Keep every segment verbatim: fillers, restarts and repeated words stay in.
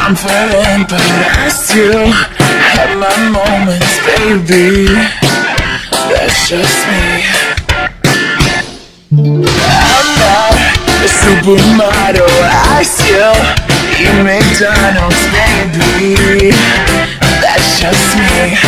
confident, but I still have my moments, baby. That's just me. I'm not a supermodel, I still eat McDonald's, baby. That's just me.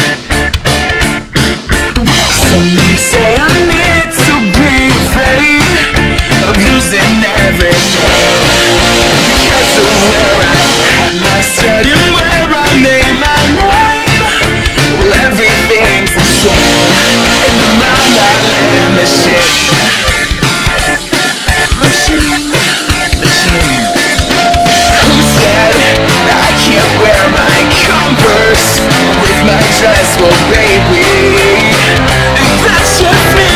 Some say I need to be afraid of losing everything, because of where I had my start and where I made my name. Well, everything's the same in the mind I live machine. Machine, machine. Who said that I can't wear my Converse with my dress? Well, baby, that's just me.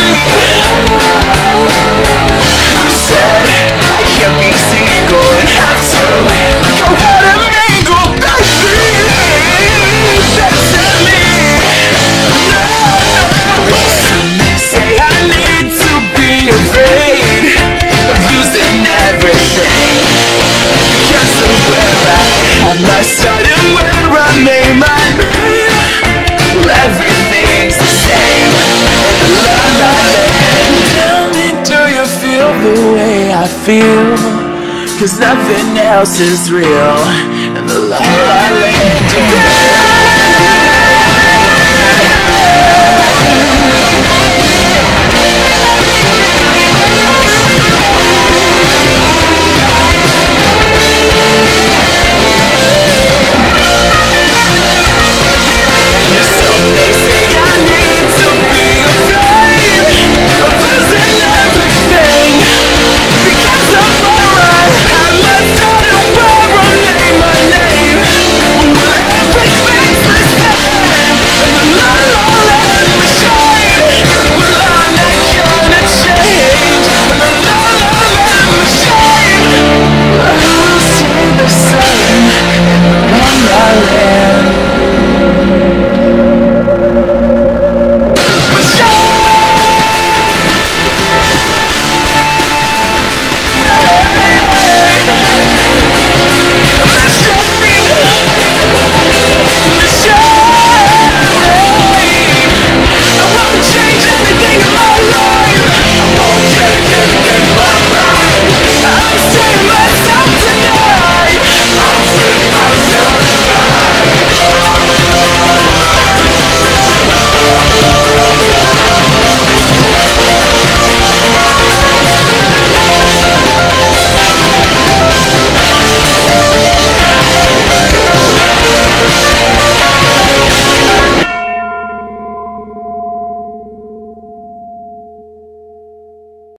Who said I can't be single and have to go out and mingle, baby? That's just me. Some say I need to be afraid of losing everything, because of where I had my start and where I made my name. Well, everything's the same in the love I live. Tell me, do you feel the way I feel? Cause nothing else is real in the love I live.